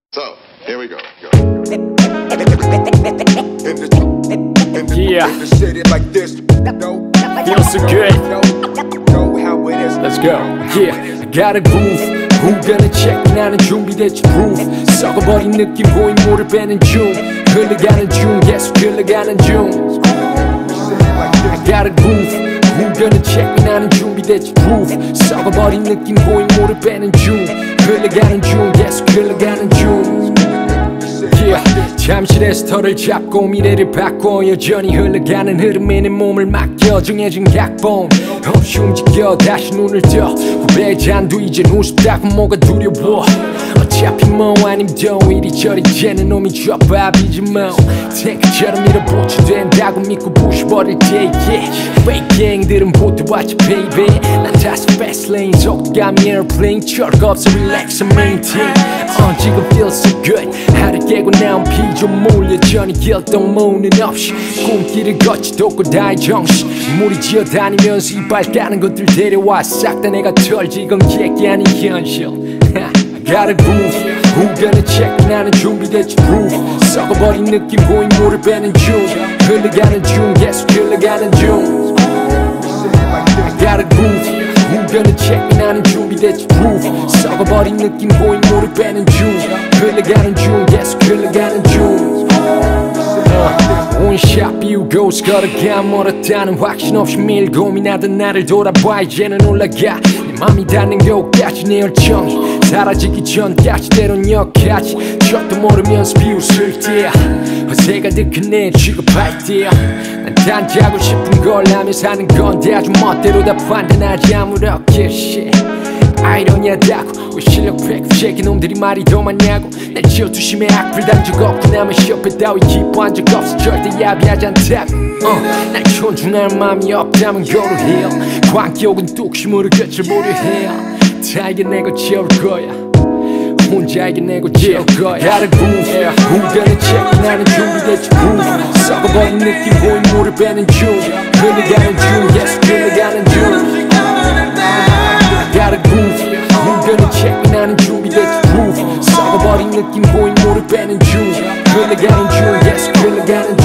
So, here we go. Yeah, feels so good. Let's go. Yeah, I gotta groove. Who gonna check? 나는 준비됐지 proof. 썩어버린 느낌 보인 물을 빼는 중. 흘러가는 중, 계속 흘러가는 중. I gotta groove. Who gonna check? 나는 준비됐지 proof. 썩어버린 느낌 보인 물을 빼는 중. 흘러가는 중, 계속 흘러가는 중. Yeah. 잠시 레스터를 잡고 미래를 바꿔 여전히 흘러가는 흐름에 내 몸을 맡겨 정해진 각본 없이 움직여 다시 눈을 떠 후배의 잔도 이젠 우습다고 뭐가 두려워 어차피 뭐 아님도 이리저리 재는 놈이 쥐어밥이지 뭐 탱크처럼 밀어붙여 된다고 믿고 부셔버릴 때 yeah. Fake gang들은 보태왔지 baby 난 다시 fast lane 속감이 airplane 철거 없어 relax and maintain 지금 feel so good 하루 깨고 나온 피조물 여전히 길동무는 없이 꿈길을 걷지 돕고 다의 정신 물이 지어다니면서 이발 까는 것들 데려와 싹 다 내가 털 지금 얘기하는 현실 I gotta groove Who gonna check 나는 준비됐지 proof 썩어버린 느낌 보인 물을 빼는 중 흘러가는 중 계속 흘러가는 중 I gotta groove Who gonna check 나는 준비됐지 proof 썩어버린 느낌 보인 물을 빼는 중 흘러가는 중 계속 흘러가는 중 온샷 비우고 걸어가 멀었다는 확신 없이 매일 고민하던 나를 돌아봐 이제는 올라가 내 맘이 닿는 곳까지 내 열정이 사라지기 전까지 때론 여기까지 척도 모르면서 비웃을 때야 허세가 득한 내 취급할 때야 난 단지하고 싶은 걸 하며 사는 건데 아주 멋대로 다 판단하지 아무렇게 shit 아이러니하다고 왜 실력 팩 쉐이키 놈들이 말이 더 많냐고 난 질투심에 악플 단 적 없고 남의 실패 따위 기뻐한 적 없어 절대 야비하지 않다고 날 존중할 마음이 없다면 go to hell 광기욕은 뚝심으로 끝을 보려 해야 다 이겨내고 채울 거야 혼자 이겨내고 채울 거야 Gotta groove Who gonna check 나는 준비됐지 proof 썩어버린 느낌 보인 물을 빼는 중 흘러가는 중 계속 흘러가는 중 Gotta groove Who gonna check 나는 준비됐지 proof 썩어버린 느낌 보인 물을 빼는 중 흘러가는 중 계속 흘러가는 중